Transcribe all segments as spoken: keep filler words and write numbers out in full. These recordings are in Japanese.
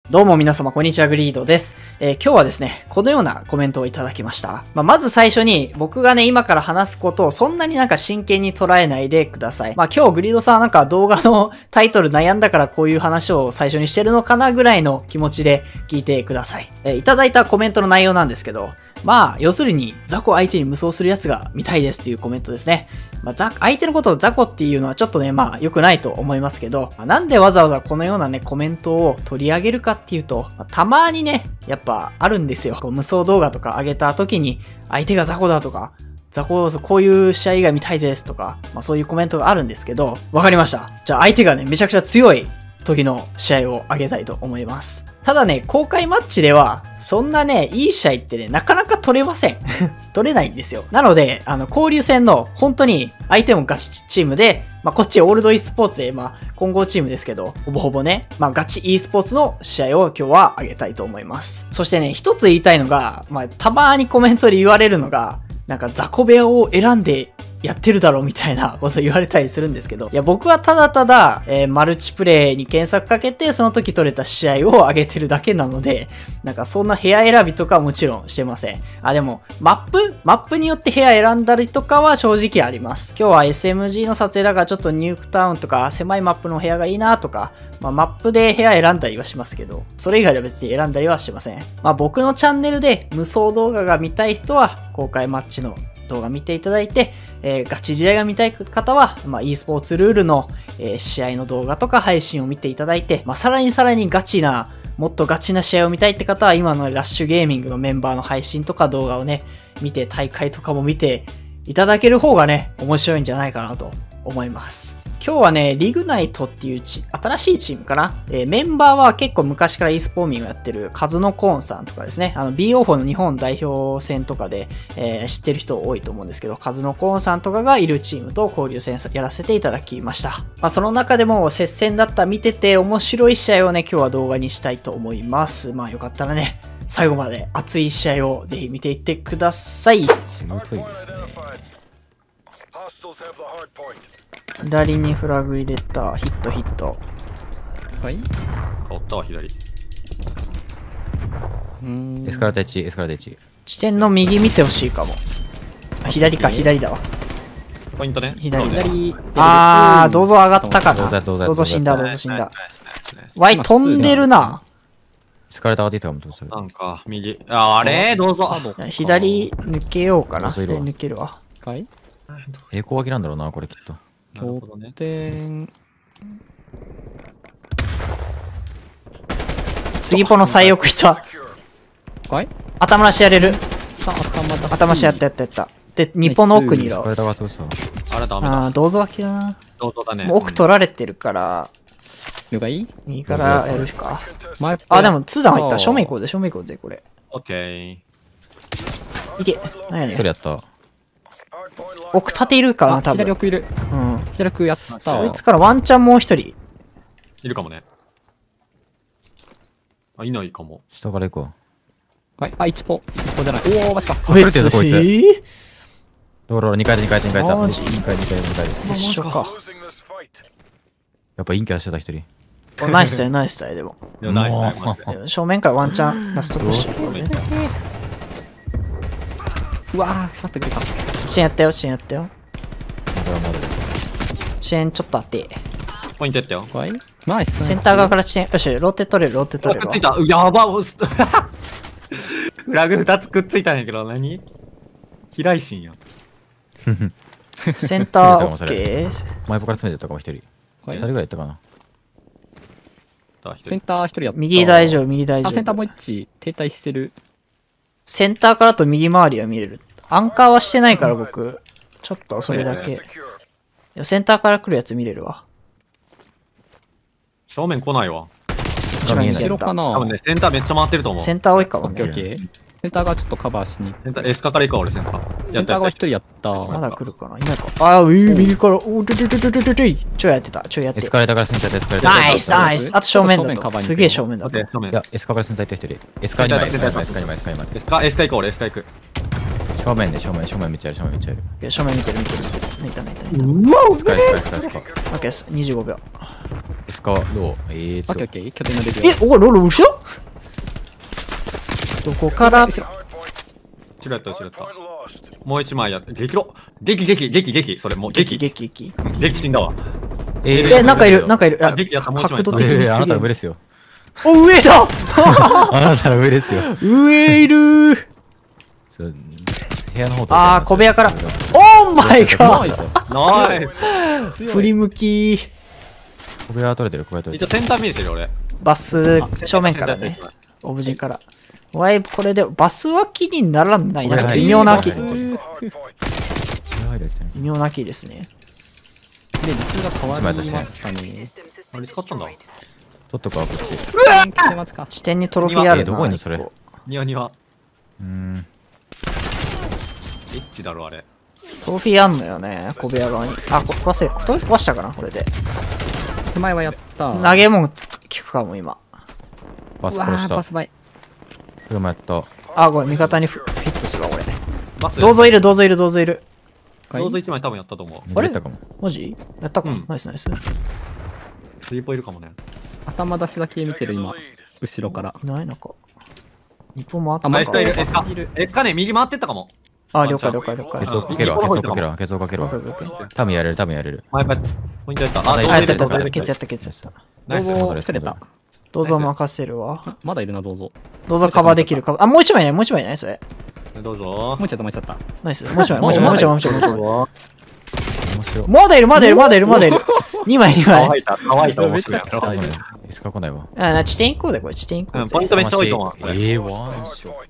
どうも皆様こんにちは、グリードです。えー、今日はですね、このようなコメントをいただきました。まあ、まず最初に僕がね、今から話すことをそんなになんか真剣に捉えないでください。まあ、今日グリードさんはなんか動画のタイトル悩んだからこういう話を最初にしてるのかなぐらいの気持ちで聞いてください。えー、いただいたコメントの内容なんですけど、まあ、要するに雑魚相手に無双するやつが見たいですというコメントですね。まあ、相手のことを雑魚っていうのはちょっとね、まあ良くないと思いますけど、なんでわざわざこのようなね、コメントを取り上げるかっていうと、まあ、たまにね、やっぱあるんですよ。こう無双動画とか上げた時に、相手が雑魚だとか、雑魚、こういう試合が見たいですとか、まあそういうコメントがあるんですけど、わかりました。じゃあ相手がね、めちゃくちゃ強い時の試合を上げたいと思います。ただね、公開マッチでは、そんなね、いい試合ってね、なかなか取れません。取れないんですよ。なので、あの、交流戦の、本当に、相手もガチチームで、まあ、こっちオールド e スポーツで、まあ、混合チームですけど、ほぼほぼね、まあ、ガチ e スポーツの試合を今日は上げたいと思います。そしてね、一つ言いたいのが、まあ、たまにコメントで言われるのが、なんか、雑魚部屋を選んで、やってるだろうみたいなこと言われたりするんですけど、いや僕はただただ、えー、マルチプレイに検索かけてその時取れた試合を上げてるだけなので、なんかそんな部屋選びとかはもちろんしてません。あ、でもマップマップによって部屋選んだりとかは正直あります。今日は エスエムジー の撮影だからちょっとニュークタウンとか狭いマップの部屋がいいなとか、まあ、マップで部屋選んだりはしますけど、それ以外では別に選んだりはしません。まあ僕のチャンネルで無双動画が見たい人は公開マッチの動画見ていただいて、えー、ガチ試合が見たい方は、まあ、e スポーツルールの、えー、試合の動画とか配信を見ていただいて、まあ、さらにさらにガチな、もっとガチな試合を見たいって方は、今のラッシュゲーミングのメンバーの配信とか動画をね、見て、大会とかも見ていただける方がね、面白いんじゃないかなと思います。今日はね、リグナイトっていうチ新しいチームかな、えー、メンバーは結構昔から e スポーミンをやってるカズノコーンさんとかですね、あの ビーオーフォー の日本代表戦とかで、えー、知ってる人多いと思うんですけど、カズノコーンさんとかがいるチームと交流戦やらせていただきました。まあ、その中でも接戦だった見てて面白い試合をね、今日は動画にしたいと思います。まあよかったらね、最後まで熱い試合をぜひ見ていってください。 しぶといですね。 左にフラグ入れた。ヒットヒット。 はい。変わったわ、左。 うん。エスカレーターいち、エスカレーターいち。 地点の右見てほしいかも。左か、左だわ。 ポイントね。 左。左。あー、どうぞ上がったかな。どうぞ死んだ、どうぞ死んだ。わい、飛んでるな。 エスカレーター上がっていたかもどうする。 なんか、右。あ、あれどうぞ。 左抜けようかな。抜けるわ。 はい。 平行脇なんだろうな、これきっと。 拠点。 次ポの最奥いた。 はい。 頭出しやれる。 頭頭出しやったやったやった。で、日本の奥にいるわ。 あれダメだ。 あー、銅像脇だな。 銅像だね。 奥取られてるから、 了解。 右からやるしか。あ、でもに段入った。正面行こうぜ、正面行こうぜ、これ。 オッケー。 いけ。なんやねん。 一人やった。 奥立ているかな、多分。 左奥いる。 うん。 左奥やった。 そいつからワンチャンもう一人。 いるかもね。あ、いないかも。 下から行こはい。あ、いちポ。いちポじゃない。おお、マジか。 隠れてるぞこいつ。 えーどうろにかいでにかいでにかいでマジにかいにかいにかいで。 一緒か。 やっぱ陰キャしてた一人。 おナイスだよ、ナイスだよ、でも。 いや、ないないマジで。 正面からワンチャンラストプッシュ。 うわー、しまってくれた。 遅延やったよ、遅延やったよ。遅延ちょっとあって。 ポイントやったよ。 はい。ナイス。 センター側から遅延。よし、ローテ取れる、ローテ取れるわ。 くっついた。やばっ。フラグふたつくっついたんやけど、何飛来心や。 センターオッケー。 前ポから詰めてったかも一人。二人ぐらいやったかな。 センター一人やった。 右大丈夫、右大丈あ、センターもう夫。 一停滞してる。 センターからと右回りは見れる。アンカーはしてないから僕。ちょっとそれだけ。いやセンターから来るやつ見れるわ。 正面来ないわ。 一番後ろかな。 多分ね、センターめっちゃ回ってると思う。 センター多いかもオッケーオッね。 ケー。センターがちょっとカバーしに。 センター、エスカから行くわ、俺センター。 センターが一人やった。 まだ来るかな、いないか。あー、うー、右から。おー、ちょちょちょちょちょちょい。ちょやってた、ちょやってエスカレーターからセンターでエスカレーター。 ナイス、ナイス。あと正面だと。 正面カバーにすげえ正面だと。 正面いや、エスカからセンター行った一人。エスカにまい、エスカにまい、エスカにまい、エスカにまい。 エスカ、エスカ行こう、俺エスカ行く。 正正面ね、正面、正面めっちゃある、正面めっちゃある。 オッケー、正面見てる見てる。抜いた抜いた抜いた。 うわスカイスカイスカイスカイ。 オッケーす。にじゅうごびょう。 スカどうえー、 オッケーオッケー。拠点が出るえよ。、 お、ロロ、後ろどこから後ろやった後ろやった。もう一枚やって。激ロ激激激激それもう激激激。 激死んだわ。 ええ、なんかいる、なんかいる。 あ激やったもう一枚角度的にえー、あなすげえ。 たの上ですよ。 お、上だあなたの上ですよ。 上いるー。 そう部屋の方あー、小部屋から。オーマイガーナイス。 ナイス。 強い振り向き。 小部屋取れてる、小部屋取れてる。 一応センター見れてる俺。 バス正面からね。オブジェから。ワイプこれでバス脇にならない。なんか微妙な脇。 これ入る入る来たね微妙な脇ですね。 で、理屈が変わりましたね。 あれ使ったんだ。 取っとくわ、こっち。 来てますか。 地点にトロフィーあるな。 えどこにそれ一個庭庭。 うーん。 エッチだろあれ。 トロフィーあんのよね、小部屋側に。あ、こ壊せ、トロフィー壊したかな、これで。 手前はやった。 投げ物効くかも、今。 うわー、 バス殺したバ。スバイ。 車やった。 あ、これ味方にフフィットするわ、これ。 バス。 銅像いる、銅像いる、銅像いる。 銅像一枚多分やったと思う。 逃げたかも。 マジやったかも、 うんナイスナイス。 スリーポいるかもね。 頭出しだけ見てる今。後ろから。 いないなんか。日本もあったあ、 ナイかスタイルエスカいる。 エスカね右回ってったかも。 あ、了解了解了解。 ケツをかけるわ、ケツをかけるわ、ケツをかけるわ。 オッケーオッケー多分やれる、多分やれる。 前パポイントやった。あ、 ああ、やったやったやった。 銅像ケツやったケツやった。 ナイス。 銅像、 戻れ捨てた。 銅像任せるわ。 あまだいるな、銅像。 銅像カバーできるカバー。あ、もう一枚ない、もう一枚ないそれ。 どうぞもう。一ちゃった、もう一ちゃった。 ナイス。もう一枚、もう一枚、もう一枚、もう一枚。もう一枚面白い。 まだいる、まだいる、まだいる、まだいる。にまい、にまい。 乾いた、乾いた面白いやろ。 めっちゃエスカ来ないわ。 あ、な地点行こうで、これ、地点行こうん、 うぜポイントめっちゃ多いと思う。 えー、ワンショッ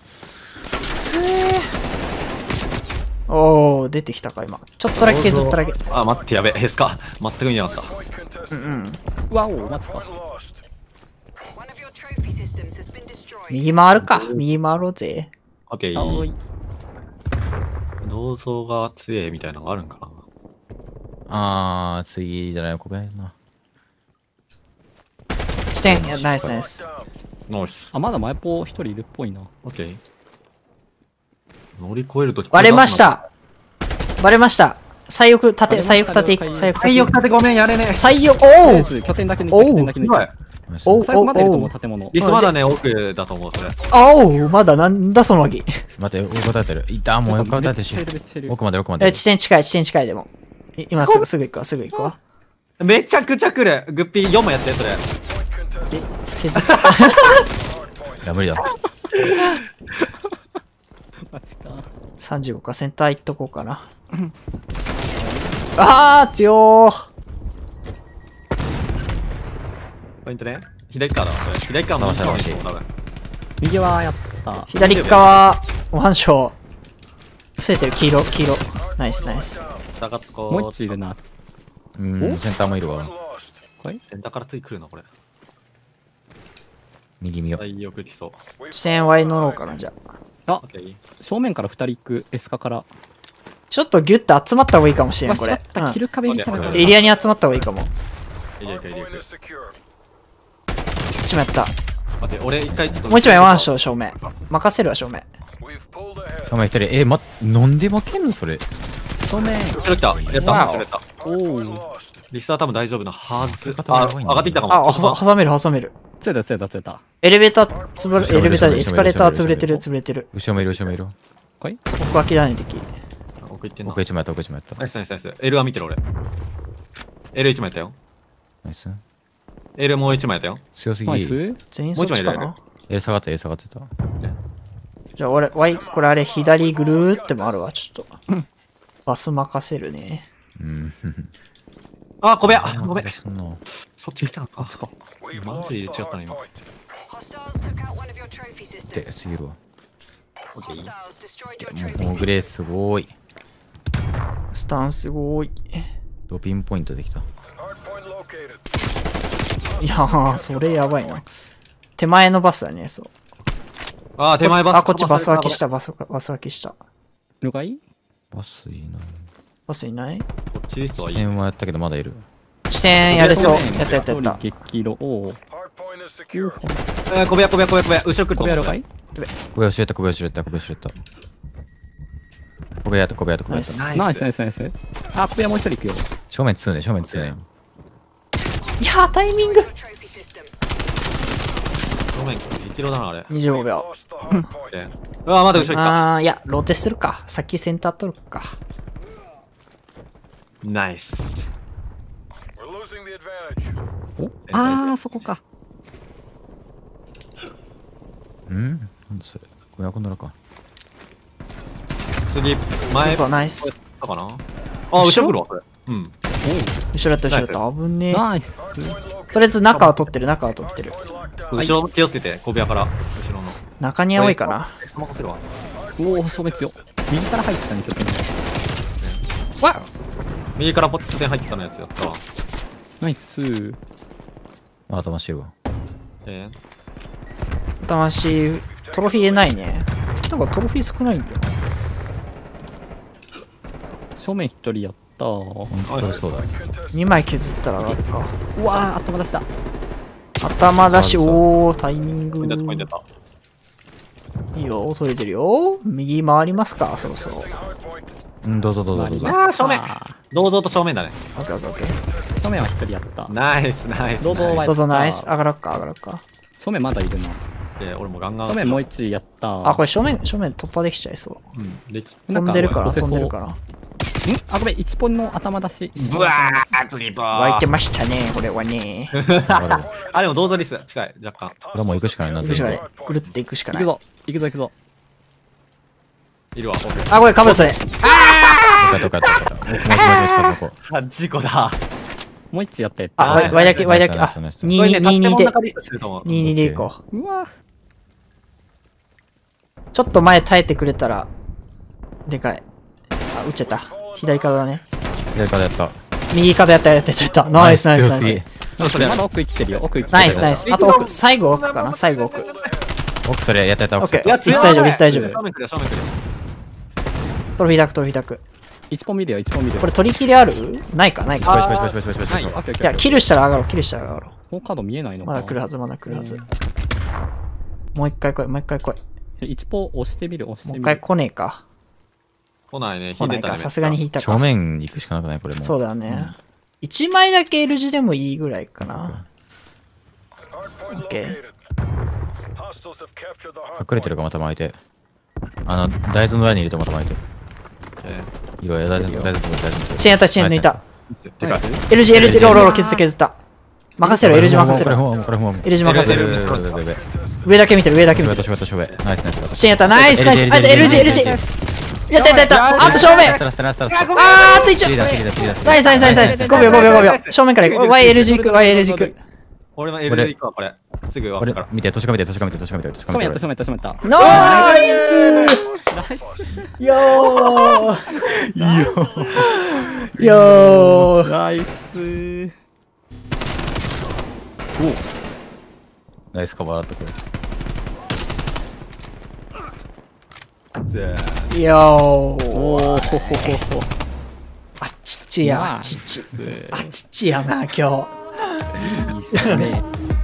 おー、出てきたか、今。ちょっとだけ削っただけ。 あ、待って、やべ、ヘスカ。全く見なかった。 うんうん。 わお、待つか。 右回るか。右回ろうぜ。 オッケ青いー。。銅像が強いみたいなのがあるんかな。 あー、次じゃない、小部屋やな。 地点、いやナイスナイス。 ナイス。 あ、まだ前ポ一人いるっぽいな。 オッケー。乗り越えるとき。 割れまし。た。割れました。最翼縦、最翼縦、最翼縦。 最悪立てごめん、やれねえ。 最翼、 とりあおーえず拠点だけ抜いた、 おう拠点だけ抜いた。 すごい。 お最後まだいると思う、 お建物。 リスまだね、奥だと思う、それ。 あおうまだなんだその木。 待って、横立ってる。いた、もう横立ってるしめっちゃいるめっちゃいる奥まで奥までえ、。地点近い、地点近いでも。い今すぐ、すぐ行くわ、すぐ行くわ。 めちゃくちゃ来る。グッピーよんもやって、それ。 削っいや、無理だ。 マジか。 さんじゅうごか、センター行っとこうかな。あー、強ー。 ポイントね。左側だわ、それ。左側の回した回し多分。 右はやった。 左側、ワンショー。伏せてる、黄色、黄色。ナイス、ナイス。 下がっとこう。 もう一いるな。 うん、センターもいるわ。 センターから次来るな、これ。 右見よう。 大よく来そう。 地点 Y 乗ろうかな、じゃあ。 あオッ、ケー。 正面から二人行く。エスカから。 ちょっとギュッと集まった方がいいかもしれん、これわしまっ。た。キル壁みたいなのがあうんる。 エリアに集まった方がいいかも。 エリア行く、エリア行く。 一枚やった。 待って、俺一回ちょっと。 もう一枚ワンショー、正面。任せるわ、正面。 お前一人、え、ま、なんで負けんのそれ。 正面。 後ろ来た。やった、 わお後ろやった。 おお。 リスター多分大丈夫なはず。あ、 方がやばいな上がってきたかも。 あ、はさ挟める、挟める。 ついたついたついた。 エレベーター、つぶれ、 後ろエレベーターでエスカレーター後ろ潰れてる、潰れてる。 後ろもいる、後ろもいる。 かい僕は切らない敵。 奥行ってんな奥。一枚やった、奥一枚やったナイ。スナイスナイス。L は見てる俺。エルいち 枚やったよ。 ナイス。 L もういち枚やったよ。 強すぎ。 ナイス。 全員そっちかもう一枚入れるな。 え、下がった、え、下がってた。 じゃあ俺、ワイ、これあれ、左ぐるーって回るわ、ちょっと。バス任せるね。 うん。 あ、小部屋ごめん。 そんな。 そっち来たのか。そっか。マジで入れ違ったな、今。 で、次いるわ。 オッケー。 もう、グレーすごい。 スタンすごい。 ドピンポイントできた。 いやー、それやばいな。手前のバスだね、そう。 あー、手前バス。 あ、こっちバス脇した、バス、バス脇した。 了解バスいない。 バスいないこっちリストはいい。 点はやったけど、まだいる。 地点やれそう。 正面やったやったやった。 一人激色。おお。 えー、小部屋、小部屋、小部屋、小部屋。後ろ来ると思う。 小部屋了解小林やった、小林やった、小林やった。 小部屋と小部屋と小部屋と。 ナイスナイスナイス。あ、小部屋もう一人行くよ。 正面にね、正面にね。 いやー、タイミング。 正面、いちキロだな、あれ。 にじゅうごびょでうわ、まだ後ろ行っあー、いや、ローテするか。先センター取るか。 た。ナイス。 おあー、そこか。 うんなんだそれ。エアコンの中。 次、前、 そうかナイス。 たかなあ、後ろ来るわ、これ。うん。 後ろやった、後ろやった。危ねえ。 ナイス。 とりあえず中は取ってる、中は取ってる。 後ろ気をつけて、小部屋から。後ろの。 中に多いかな。 任せるわ。 おお、消滅よ。右から入ってたね、拠点。 わ右からポット点入ってたのやつやったわ。 ナイス。 あ、頭してるわ。 え魂、トロフィーでないね。なんかトロフィー少ないんだよ。 正面一人やったー。 本当にそうだ。 にまい削ったら上がるか。 うわー、頭出した。 頭出し、 あそうおー、タイミングー、ポイントやった、ポイントやった。 いいよ、取れてるよ。右回りますか、そろそろ。 うん、どうぞどうぞどうぞ。 あー、正面銅像と正面だね。 オッケーオッケーオッケー。 正面は一人やった。 ナイス、ナイス。 銅像はやった。 どうぞナイス。上がろっか、上がろっか。 正面まだいるな。 で、俺もガンガン。 正面もう一やったー。 あ、これ正面、正面突破できちゃいそうん、できう。飛んでるから、 なんか飛んでるから。 んあ、ごめん、いちポンの頭出し。 ブワースリーパー湧いてましたね、これはね。 あ、でも銅像リス近い、若干。 これはもう行くしかないな、 行くしかない全部。 ぐるって行くしかない。 行くぞ、行くぞ、行くぞ。 いるわ、オッケー。 あ、これかぶるそれ。 どっかどっかどっか。もうもう近づこう。 あ、事故だ。 もう一やったやっあ、 た。 ワイワイだけ、ワイだけ。あナイスナイスナイ、スにこれね、 ににで、 建物の中リストしてると思う。 ににで行こう。 うわちょっと前耐えてくれたら、でかい。あ、撃っちゃった。左角だね。 左からやった。 右角やった、やった、やった。ナイス、ナイス、ナイス。 そうそれまだ奥生きてるよ、奥生きてる。 ナイス、ナイス。あと奥、最後奥かな最後奥。 奥それやったやった。奥それオッケー。リス大丈夫、リス大丈夫。 正面来るよ、正面来るよ。 トロフィーダク、トロフィーダク。 いちポン見るよ、いちポン見るよ。 これ取り切りあるないか、ないパか。 シパシパシパシパシパシパシ。 オッケーオッケーいや、キルしたら上がろう、キルしたら上がろこのカード見えないのう。 かまだ来るはず、まだ来るはず。もう一回来い、もう一回来い。 いちポン押してみる、押してみる。 もう一回来ねえか。 来ないね、 来ないか、 引いてたね。 さすがに引いた正か。 面行くしかなくないこれも。 そうだよね。一枚だけ L 字でもいいぐらいかな。オッケー。 隠れてるかまた巻いて。あの、大豆の裏に入れてまた巻いて。 え色々大豆の大豆の大豆の。 チェーンやった、チェーン抜いた。 ーてか、 L 字、L 字、ローローロー削った削った。任せろ、L 字任せこれろ。 もこれも L 字任せろ。 上上上上上だけ見てる、上だけ見てる。 上上上上ナイスナイス。 チェーンやった、ナイスナイス。あ、L 字、L 字。やったやったやった。あと正面。 ラストラストラストラスト。 あー、あと一応。 次だ次だ次だ次だ。 ナイスナイスナイスナイス。ごびょうごびょうごびょう。正面から行く。ワイエル 字行く、ワイエル 字行く。 俺の L で行くわ、これ。すぐ分かこれるから。 見て、年か見て、年か見て、年か見て、年か正面やった、 見て。 正面やった、正面やった。 ナイスよーいいよ。 よーナイス。 ナイスカバーだったこれ。 ぜよーおーほほほほ。 あっちっちや、あっちっち。あっちっちやな、今日。 いいっすね。